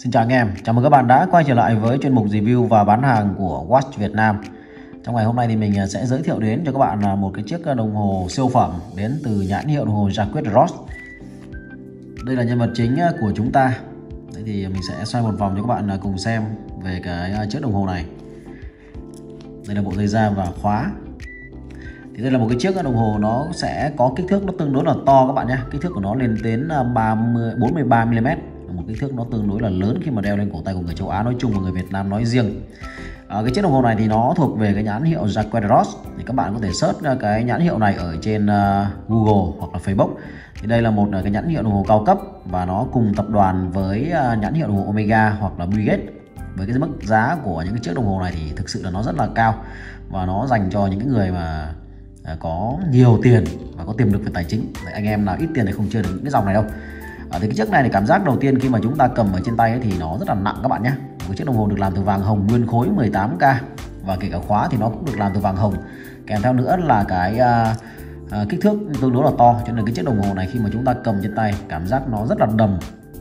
Xin chào anh em, chào mừng các bạn đã quay trở lại với chuyên mục review và bán hàng của Watch Việt Nam. Trong ngày hôm nay thì mình sẽ giới thiệu đến cho các bạn một cái chiếc đồng hồ siêu phẩm đến từ nhãn hiệu đồng hồ Jaquet Ross. Đây là nhân vật chính của chúng ta. Đấy thì mình sẽ xoay một vòng cho các bạn cùng xem về cái chiếc đồng hồ này. Đây là bộ dây da và khóa. Thì đây là một cái chiếc đồng hồ nó sẽ có kích thước nó tương đối là to các bạn nhé. Kích thước của nó lên đến 43 mm. Một kích thước nó tương đối là lớn khi mà đeo lên cổ tay của người châu Á nói chung và người Việt Nam nói riêng. Cái chiếc đồng hồ này thì nó thuộc về cái nhãn hiệu Jaquet Ross. Thì các bạn có thể search cái nhãn hiệu này ở trên Google hoặc là Facebook. Thì đây là một cái nhãn hiệu đồng hồ cao cấp và nó cùng tập đoàn với nhãn hiệu đồng hồ Omega hoặc là Breguet. Với cái mức giá của những cái chiếc đồng hồ này thì thực sự là nó rất là cao và nó dành cho những người mà có nhiều tiền và có tiềm lực về tài chính. Đấy, anh em nào ít tiền thì không chơi được những cái dòng này đâu. Thì cái chiếc này thì cảm giác đầu tiên khi mà chúng ta cầm ở trên tay ấy thì nó rất là nặng các bạn nhé. Một chiếc đồng hồ được làm từ vàng hồng nguyên khối 18K và kể cả khóa thì nó cũng được làm từ vàng hồng. Kèm theo nữa là cái kích thước tương đối là to, cho nên cái chiếc đồng hồ này khi mà chúng ta cầm trên tay cảm giác nó rất là đầm.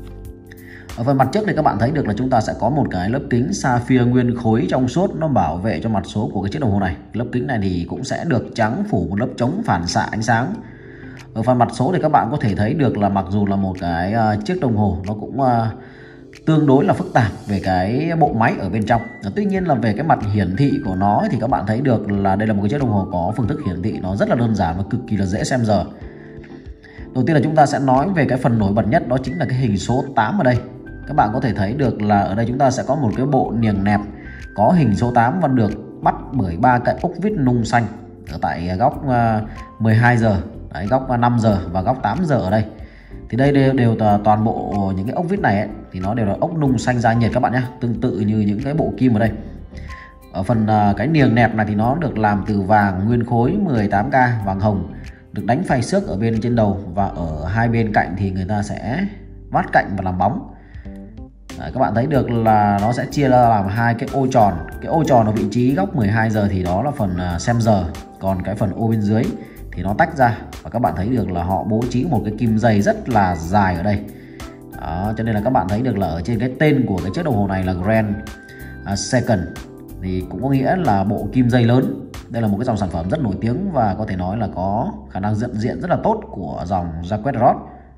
Ở phần mặt trước thì các bạn thấy được là chúng ta sẽ có một cái lớp kính sapphire nguyên khối trong suốt, nó bảo vệ cho mặt số của cái chiếc đồng hồ này. Lớp kính này thì cũng sẽ được trắng phủ một lớp chống phản xạ ánh sáng. Ở phần mặt số thì các bạn có thể thấy được là mặc dù là một cái chiếc đồng hồ nó cũng tương đối là phức tạp về cái bộ máy ở bên trong. Tuy nhiên là về cái mặt hiển thị của nó thì các bạn thấy được là đây là một cái chiếc đồng hồ có phương thức hiển thị nó rất là đơn giản và cực kỳ là dễ xem giờ. Đầu tiên là chúng ta sẽ nói về cái phần nổi bật nhất, đó chính là cái hình số 8 ở đây. Các bạn có thể thấy được là ở đây chúng ta sẽ có một cái bộ niềng nẹp có hình số 8 và được bắt bởi ba cái ốc vít nung xanh ở tại góc 12 giờ, đấy, góc 5 giờ và góc 8 giờ ở đây. Thì đây đều toàn bộ những cái ốc vít này ấy, thì nó đều là ốc nung xanh da nhiệt các bạn nhé, tương tự như những cái bộ kim ở đây. Ở phần cái niềng nẹp này thì nó được làm từ vàng nguyên khối 18K, vàng hồng, được đánh phay xước ở bên trên đầu và ở hai bên cạnh thì người ta sẽ vát cạnh và làm bóng. Đấy, các bạn thấy được là nó sẽ chia ra làm hai cái ô tròn. Cái ô tròn ở vị trí góc 12 giờ thì đó là phần xem giờ, còn cái phần ô bên dưới thì nó tách ra và các bạn thấy được là họ bố trí một cái kim dây rất là dài ở đây. Đó, cho nên là các bạn thấy được là ở trên cái tên của cái chiếc đồng hồ này là Grand Second thì cũng có nghĩa là bộ kim dây lớn. Đây là một cái dòng sản phẩm rất nổi tiếng và có thể nói là có khả năng nhận diện rất là tốt của dòng Jaquet Ross.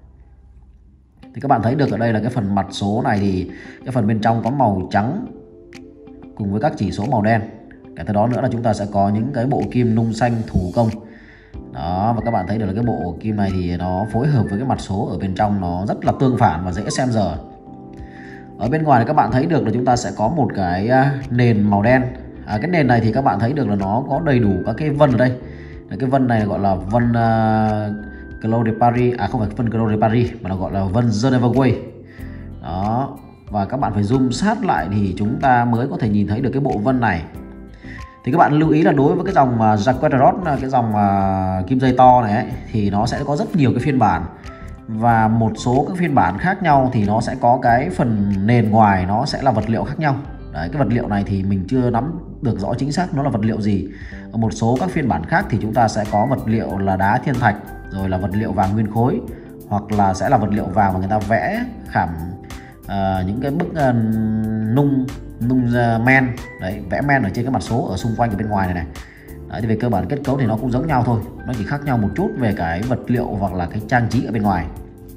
Thì các bạn thấy được ở đây là cái phần mặt số này thì cái phần bên trong có màu trắng cùng với các chỉ số màu đen. Cả từ đó nữa là chúng ta sẽ có những cái bộ kim nung xanh thủ công. Đó, và các bạn thấy được là cái bộ kim này thì nó phối hợp với cái mặt số ở bên trong, nó rất là tương phản và dễ xem giờ. Ở bên ngoài thì các bạn thấy được là chúng ta sẽ có một cái nền màu đen. Cái nền này thì các bạn thấy được là nó có đầy đủ các cái vân ở đây. Cái vân này gọi là vân Clos de Paris, không phải vân Clos de Paris mà nó gọi là vân Geneva Way. Đó, và các bạn phải zoom sát lại thì chúng ta mới có thể nhìn thấy được cái bộ vân này. Thì các bạn lưu ý là đối với cái dòng Jaquet Ross, cái dòng kim dây to này ấy, thì nó sẽ có rất nhiều cái phiên bản và một số các phiên bản khác nhau thì nó sẽ có cái phần nền ngoài nó sẽ là vật liệu khác nhau. Đấy, cái vật liệu này thì mình chưa nắm được rõ chính xác nó là vật liệu gì. Ở một số các phiên bản khác thì chúng ta sẽ có vật liệu là đá thiên thạch, rồi là vật liệu vàng nguyên khối, hoặc là sẽ là vật liệu vàng mà người ta vẽ khảm những cái bức nung men, đấy, vẽ men ở trên cái mặt số ở xung quanh ở bên ngoài này này. Đấy, thì về cơ bản kết cấu thì nó cũng giống nhau thôi, nó chỉ khác nhau một chút về cái vật liệu hoặc là cái trang trí ở bên ngoài.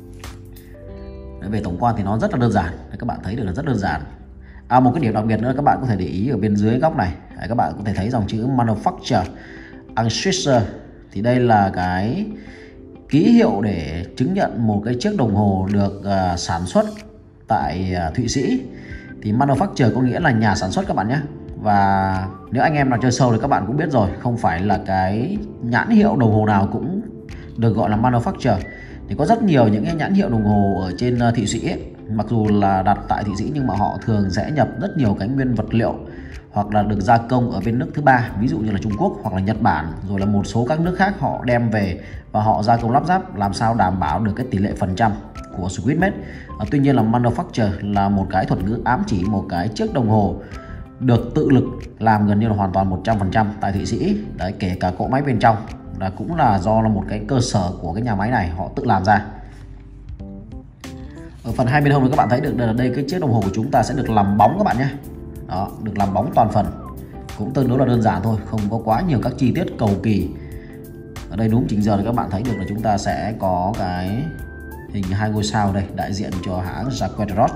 Đấy, về tổng quan thì nó rất là đơn giản. Đấy, các bạn thấy được là rất đơn giản. Một cái điểm đặc biệt nữa các bạn có thể để ý ở bên dưới góc này. Đấy, các bạn có thể thấy dòng chữ Manufacture and Swiss. Thì đây là cái ký hiệu để chứng nhận một cái chiếc đồng hồ được sản xuất tại Thụy Sĩ. Thì Manufacture có nghĩa là nhà sản xuất các bạn nhé. Và nếu anh em nào chơi sâu thì các bạn cũng biết rồi, không phải là cái nhãn hiệu đồng hồ nào cũng được gọi là Manufacture. Thì có rất nhiều những cái nhãn hiệu đồng hồ ở trên Thụy Sĩ ấy, mặc dù là đặt tại Thụy Sĩ nhưng mà họ thường sẽ nhập rất nhiều cái nguyên vật liệu hoặc là được gia công ở bên nước thứ ba, ví dụ như là Trung Quốc hoặc là Nhật Bản, rồi là một số các nước khác họ đem về và họ gia công lắp ráp làm sao đảm bảo được cái tỷ lệ phần trăm của Swiss made. Tuy nhiên là Manufacture là một cái thuật ngữ ám chỉ một cái chiếc đồng hồ được tự lực làm gần như là hoàn toàn 100% tại Thụy Sĩ. Đấy, kể cả cỗ máy bên trong là cũng là do là một cái cơ sở của cái nhà máy này họ tự làm ra. Ở phần hai bên hông thì các bạn thấy được là đây cái chiếc đồng hồ của chúng ta sẽ được làm bóng các bạn nhé. Đó, được làm bóng toàn phần. Cũng tương đối là đơn giản thôi, không có quá nhiều các chi tiết cầu kỳ. Ở đây đúng chỉnh giờ thì các bạn thấy được là chúng ta sẽ có cái hình 2 ngôi sao đây, đại diện cho hãng Jaquet Ross.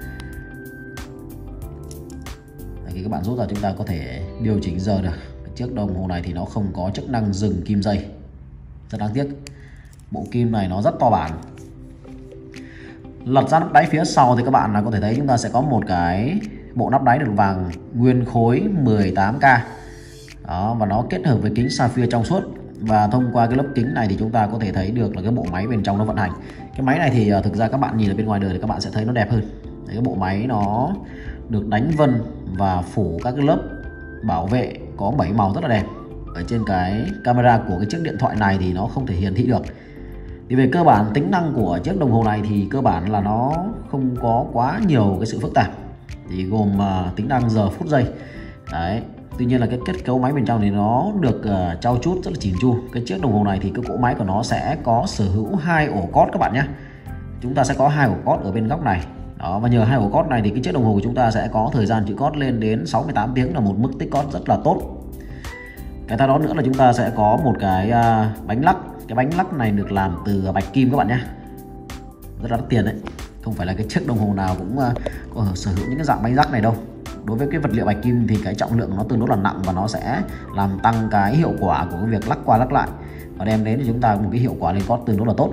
Khi các bạn rút ra chúng ta có thể điều chỉnh giờ được. Chiếc đồng hồ này thì nó không có chức năng dừng kim dây, rất đáng tiếc. Bộ kim này nó rất to bản. Lật ra nắp đáy phía sau thì các bạn có thể thấy chúng ta sẽ có một cái bộ nắp đáy được vàng nguyên khối 18K. Đó, và nó kết hợp với kính sapphire trong suốt. Và thông qua cái lớp kính này thì chúng ta có thể thấy được là cái bộ máy bên trong nó vận hành. Cái máy này thì thực ra các bạn nhìn ở bên ngoài đời thì các bạn sẽ thấy nó đẹp hơn. Đấy, cái bộ máy nó được đánh vân và phủ các cái lớp bảo vệ có 7 màu rất là đẹp. Ở trên cái camera của cái chiếc điện thoại này thì nó không thể hiển thị được. Thì về cơ bản tính năng của chiếc đồng hồ này thì cơ bản là nó không có quá nhiều cái sự phức tạp. Thì gồm tính năng giờ phút giây. Đấy. Tuy nhiên là cái kết cấu máy bên trong thì nó được trau chuốt rất là chỉn chu. Cái chiếc đồng hồ này thì cái cỗ máy của nó sẽ có sở hữu 2 ổ cót các bạn nhé. Chúng ta sẽ có 2 ổ cót ở bên góc này. Đó, và nhờ 2 ổ cót này thì cái chiếc đồng hồ của chúng ta sẽ có thời gian chữ cót lên đến 68 tiếng, là một mức tích cót rất là tốt. Cái theo đó nữa là chúng ta sẽ có một cái bánh lắc. Cái bánh lắc này được làm từ bạch kim các bạn nhé. Rất là đắt tiền đấy. Không phải là cái chiếc đồng hồ nào cũng có sở hữu những cái dạng bánh lắc này đâu. Đối với cái vật liệu bạch kim thì cái trọng lượng nó tương đối là nặng và nó sẽ làm tăng cái hiệu quả của cái việc lắc qua lắc lại và đem đến cho chúng ta một cái hiệu quả lên cót tương đối là tốt.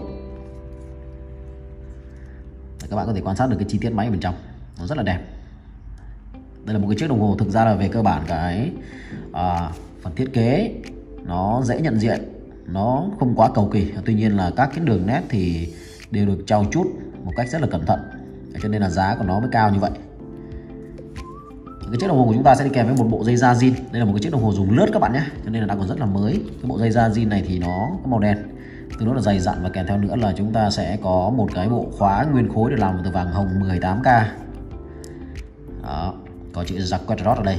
Các bạn có thể quan sát được cái chi tiết máy ở bên trong, nó rất là đẹp. Đây là một cái chiếc đồng hồ thực ra là về cơ bản cái phần thiết kế nó dễ nhận diện, nó không quá cầu kỳ. Tuy nhiên là các cái đường nét thì đều được trau chuốt một cách rất là cẩn thận, cho nên là giá của nó mới cao như vậy. Cái chiếc đồng hồ của chúng ta sẽ đi kèm với một bộ dây da zin. Đây là một cái chiếc đồng hồ dùng lướt các bạn nhé, cho nên là đang còn rất là mới. Cái bộ dây da zin này thì nó có màu đen, tương đối là dày dặn, và kèm theo nữa là chúng ta sẽ có một cái bộ khóa nguyên khối được làm từ vàng hồng 18K. Đó, có chữ Jaquet Ross ở đây.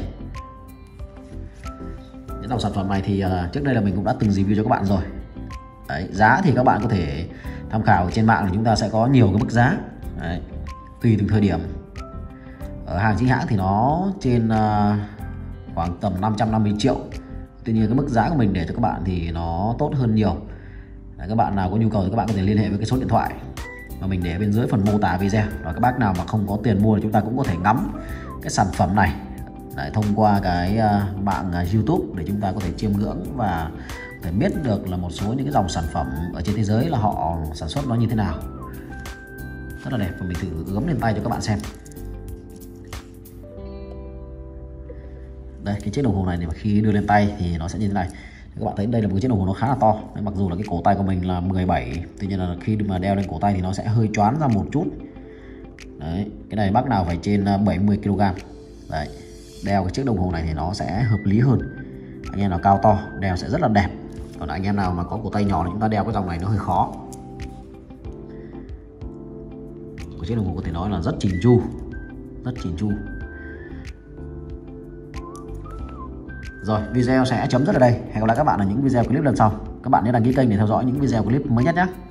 Cái dòng sản phẩm này thì trước đây là mình cũng đã từng review cho các bạn rồi. Đấy, giá thì các bạn có thể tham khảo ở trên mạng, thì chúng ta sẽ có nhiều cái mức giá. Đấy, tùy từng thời điểm. Ở hàng chính hãng thì nó trên khoảng tầm 550 triệu. Tuy nhiên cái mức giá của mình để cho các bạn thì nó tốt hơn nhiều. Đấy, các bạn nào có nhu cầu thì các bạn có thể liên hệ với cái số điện thoại mà mình để bên dưới phần mô tả video. Và các bác nào mà không có tiền mua thì chúng ta cũng có thể ngắm cái sản phẩm này thông qua cái mạng YouTube để chúng ta có thể chiêm ngưỡng và có thể biết được là một số những cái dòng sản phẩm ở trên thế giới là họ sản xuất nó như thế nào. Rất là đẹp, và mình thử gấm lên tay cho các bạn xem. Đây, cái chiếc đồng hồ này mà khi đưa lên tay thì nó sẽ như thế này. Các bạn thấy đây là một cái chiếc đồng hồ nó khá là to. Đấy, mặc dù là cái cổ tay của mình là 17, tuy nhiên là khi mà đeo lên cổ tay thì nó sẽ hơi choán ra một chút. Đấy, cái này bác nào phải trên 70 kg. Đấy, đeo cái chiếc đồng hồ này thì nó sẽ hợp lý hơn. Anh em nào cao to đeo sẽ rất là đẹp. Còn anh em nào mà có cổ tay nhỏ thì chúng ta đeo cái dòng này nó hơi khó. Cái chiếc đồng hồ có thể nói là rất chỉn chu, rất chỉn chu. Rồi, video sẽ chấm dứt ở đây. Hẹn gặp lại các bạn ở những video clip lần sau. Các bạn nhớ đăng ký kênh để theo dõi những video clip mới nhất nhé.